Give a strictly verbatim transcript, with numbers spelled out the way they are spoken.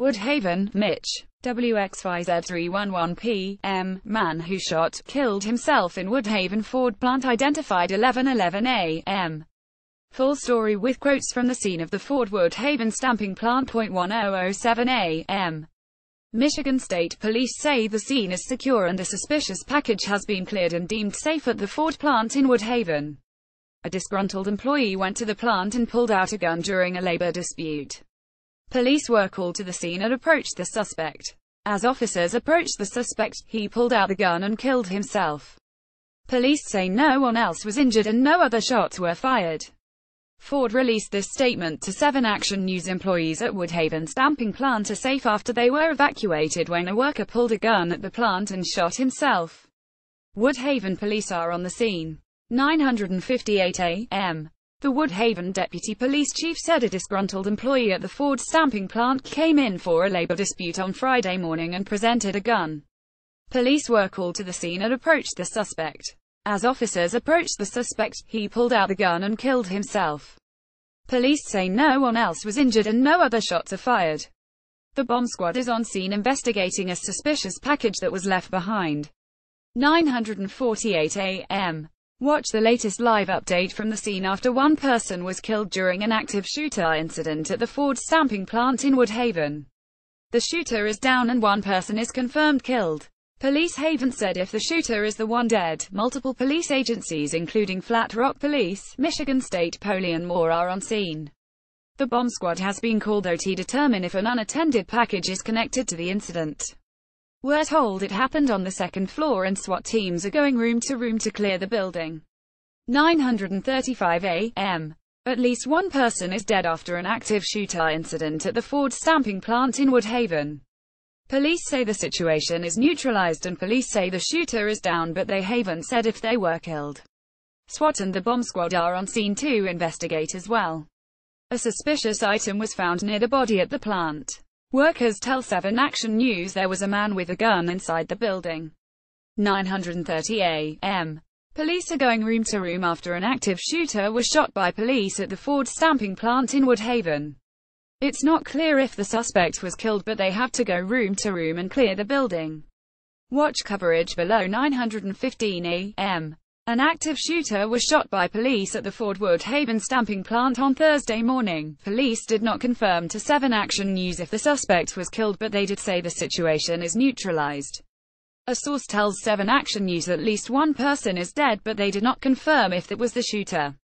Woodhaven, Mitch. W X Y Z three one one P M. Man who shot, killed himself in Woodhaven Ford plant identified eleven eleven A M. Full story with quotes from the scene of the Ford Woodhaven stamping plant. ten oh seven A M. Michigan State Police say the scene is secure and a suspicious package has been cleared and deemed safe at the Ford plant in Woodhaven. A disgruntled employee went to the plant and pulled out a gun during a labor dispute. Police were called to the scene and approached the suspect. As officers approached the suspect, he pulled out the gun and killed himself. Police say no one else was injured and no other shots were fired. Ford released this statement to seven Action News. Employees at Woodhaven stamping plant are safe after they were evacuated when a worker pulled a gun at the plant and shot himself. Woodhaven police are on the scene. nine fifty-eight A M. The Woodhaven deputy police chief said a disgruntled employee at the Ford stamping plant came in for a labor dispute on Friday morning and presented a gun. Police were called to the scene and approached the suspect. As officers approached the suspect, he pulled out the gun and killed himself. Police say no one else was injured and no other shots are fired. The bomb squad is on scene investigating a suspicious package that was left behind. nine forty-eight A M. Watch the latest live update from the scene after one person was killed during an active shooter incident at the Ford stamping plant in Woodhaven. The shooter is down and one person is confirmed killed. Police haven't said if the shooter is the one dead. Multiple police agencies including Flat Rock Police, Michigan State Police and more are on scene. The bomb squad has been called though to determine if an unattended package is connected to the incident. We're told it happened on the second floor and SWAT teams are going room to room to clear the building. nine thirty-five A M. At least one person is dead after an active shooter incident at the Ford stamping plant in Woodhaven. Police say the situation is neutralized and police say the shooter is down but they haven't said if they were killed. SWAT and the bomb squad are on scene to investigate as well. A suspicious item was found near the body at the plant. Workers tell seven Action News there was a man with a gun inside the building. nine thirty A M. Police are going room to room after an active shooter was shot by police at the Ford stamping plant in Woodhaven. It's not clear if the suspect was killed but they have to go room to room and clear the building. Watch coverage below. nine fifteen A M. An active shooter was shot by police at the Ford Woodhaven stamping plant on Thursday morning. Police did not confirm to seven Action News if the suspect was killed but they did say the situation is neutralized. A source tells seven Action News at least one person is dead but they did not confirm if that was the shooter.